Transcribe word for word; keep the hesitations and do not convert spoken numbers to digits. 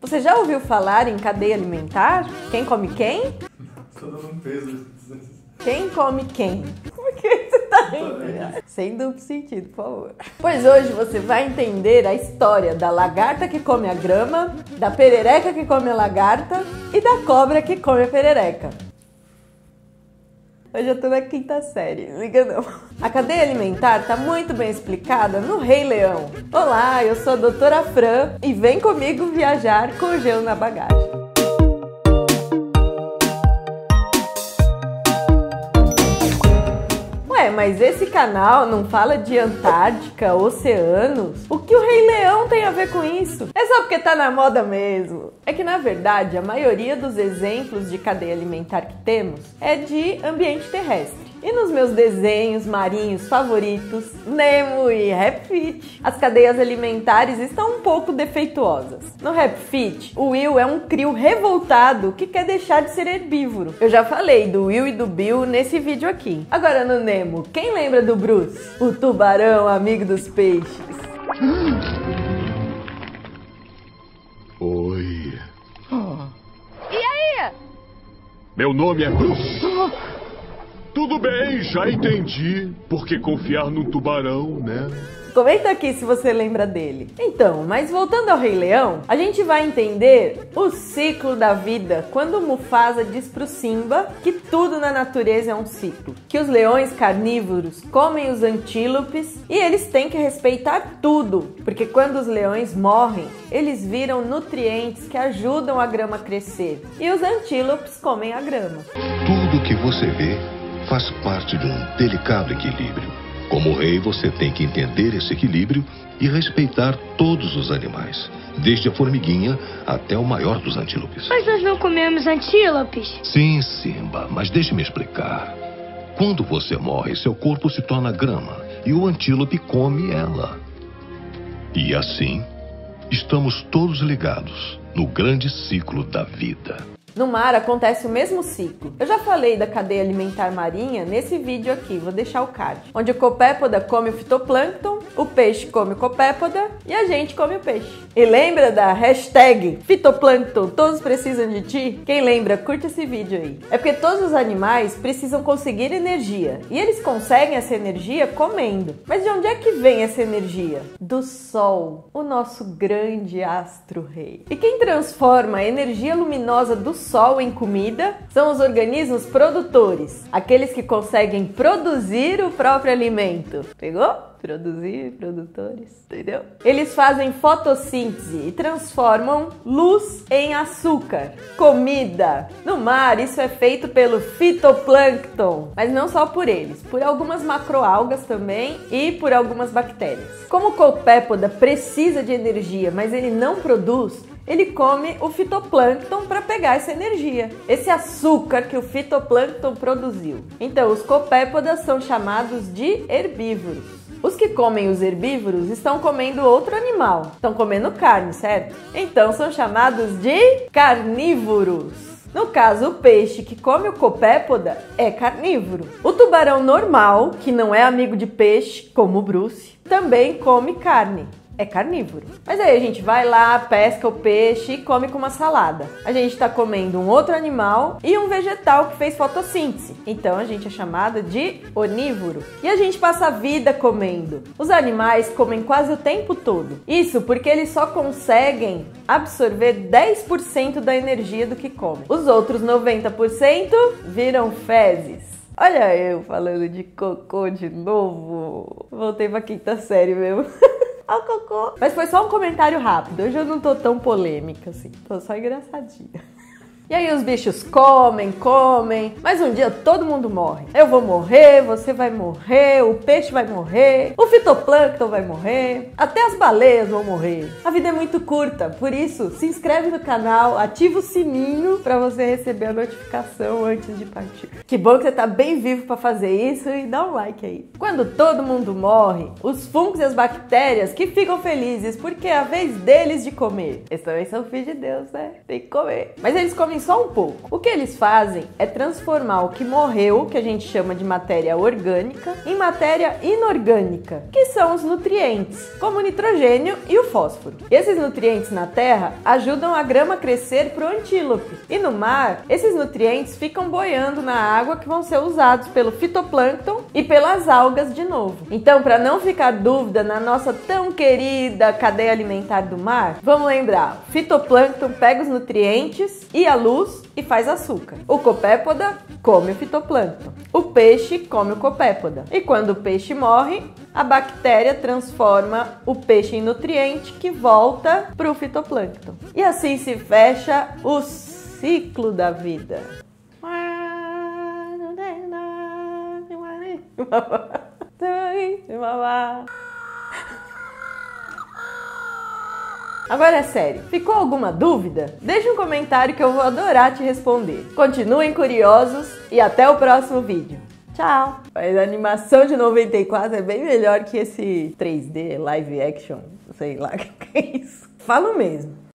Você já ouviu falar em cadeia alimentar? Quem come quem? Tô dando um peso. Quem come quem? Por que você tá rindo? Sem duplo sentido, por favor. Pois hoje você vai entender a história da lagarta que come a grama, da perereca que come a lagarta e da cobra que come a perereca. Eu já tô na quinta série, liga não. A cadeia alimentar tá muito bem explicada no Rei Leão. Olá, eu sou a doutora Fran e vem comigo viajar com gelo na bagagem. Ué, mas esse canal não fala de Antártica, oceanos? O que o Rei Leão tem a ver com isso? É só porque tá na moda mesmo. É que, na verdade, a maioria dos exemplos de cadeia alimentar que temos é de ambiente terrestre. E nos meus desenhos marinhos favoritos, Nemo e Rap Fit, as cadeias alimentares estão um pouco defeituosas. No Rap Fit, o Will é um crio revoltado que quer deixar de ser herbívoro. Eu já falei do Will e do Bill nesse vídeo aqui. Agora no Nemo, quem lembra do Bruce? O tubarão amigo dos peixes. Oi. Oh. E aí? Meu nome é Bruce. Oh. Tudo bem, já entendi. Por que confiar num tubarão, né? Comenta aqui se você lembra dele. Então, mas voltando ao Rei Leão, a gente vai entender o ciclo da vida quando o Mufasa diz pro Simba que tudo na natureza é um ciclo. Que os leões carnívoros comem os antílopes e eles têm que respeitar tudo, porque quando os leões morrem, eles viram nutrientes que ajudam a grama a crescer e os antílopes comem a grama. Tudo que você vê faz parte de um delicado equilíbrio. Como rei, você tem que entender esse equilíbrio e respeitar todos os animais, desde a formiguinha até o maior dos antílopes. Mas nós não comemos antílopes? Sim, Simba, mas deixe-me explicar. Quando você morre, seu corpo se torna grama e o antílope come ela. E assim, estamos todos ligados no grande ciclo da vida. No mar acontece o mesmo ciclo. Eu já falei da cadeia alimentar marinha nesse vídeo aqui, vou deixar o card. Onde o copépoda come o fitoplâncton, o peixe come o copépoda e a gente come o peixe. E lembra da hashtag fitoplâncton, todos precisam de ti? Quem lembra, curte esse vídeo aí. É porque todos os animais precisam conseguir energia. E eles conseguem essa energia comendo. Mas de onde é que vem essa energia? Do Sol, o nosso grande astro-rei. E quem transforma a energia luminosa do Sol em comida são os organismos produtores, aqueles que conseguem produzir o próprio alimento. Pegou? Produzir, produtores, entendeu? Eles fazem fotossíntese e transformam luz em açúcar, comida. No mar, isso é feito pelo fitoplâncton, mas não só por eles, por algumas macroalgas também e por algumas bactérias. Como o copépoda precisa de energia, mas ele não produz, ele come o fitoplâncton para pegar essa energia, esse açúcar que o fitoplâncton produziu. Então, os copépodas são chamados de herbívoros. Os que comem os herbívoros estão comendo outro animal, estão comendo carne, certo? Então, são chamados de carnívoros. No caso, o peixe que come o copépoda é carnívoro. O tubarão normal, que não é amigo de peixe, como o Bruce, também come carne. É carnívoro. Mas aí a gente vai lá, pesca o peixe e come com uma salada. A gente está comendo um outro animal e um vegetal que fez fotossíntese. Então a gente é chamado de onívoro. E a gente passa a vida comendo. Os animais comem quase o tempo todo. Isso porque eles só conseguem absorver dez por cento da energia do que comem. Os outros noventa por cento viram fezes. Olha eu falando de cocô de novo. Voltei pra quinta série mesmo. Ó, cocô. Mas foi só um comentário rápido. Hoje eu não tô tão polêmica assim. Tô só engraçadinha. E aí os bichos comem, comem, mas um dia todo mundo morre. Eu vou morrer, você vai morrer, o peixe vai morrer, o fitoplâncton vai morrer, até as baleias vão morrer. A vida é muito curta, por isso se inscreve no canal, ativa o sininho para você receber a notificação antes de partir. Que bom que você tá bem vivo para fazer isso e dá um like aí. Quando todo mundo morre, os fungos e as bactérias que ficam felizes porque é a vez deles de comer. Eles também são filhos de Deus, né? Tem que comer. Mas eles comem só um pouco. O que eles fazem é transformar o que morreu, que a gente chama de matéria orgânica, em matéria inorgânica, que são os nutrientes, como o nitrogênio e o fósforo. Esses nutrientes na terra ajudam a grama a crescer para o antílope. E no mar, esses nutrientes ficam boiando na água que vão ser usados pelo fitoplâncton e pelas algas de novo. Então, para não ficar dúvida na nossa tão querida cadeia alimentar do mar, vamos lembrar, o fitoplâncton pega os nutrientes e a luz e faz açúcar. O copépoda come o fitoplâncton. O peixe come o copépoda. E quando o peixe morre, a bactéria transforma o peixe em nutriente que volta para o fitoplâncton. E assim se fecha o ciclo da vida. Agora é sério, ficou alguma dúvida? Deixe um comentário que eu vou adorar te responder. Continuem curiosos e até o próximo vídeo. Tchau! Mas a animação de noventa e quatro é bem melhor que esse três D, live action, sei lá o que é isso. Falo mesmo.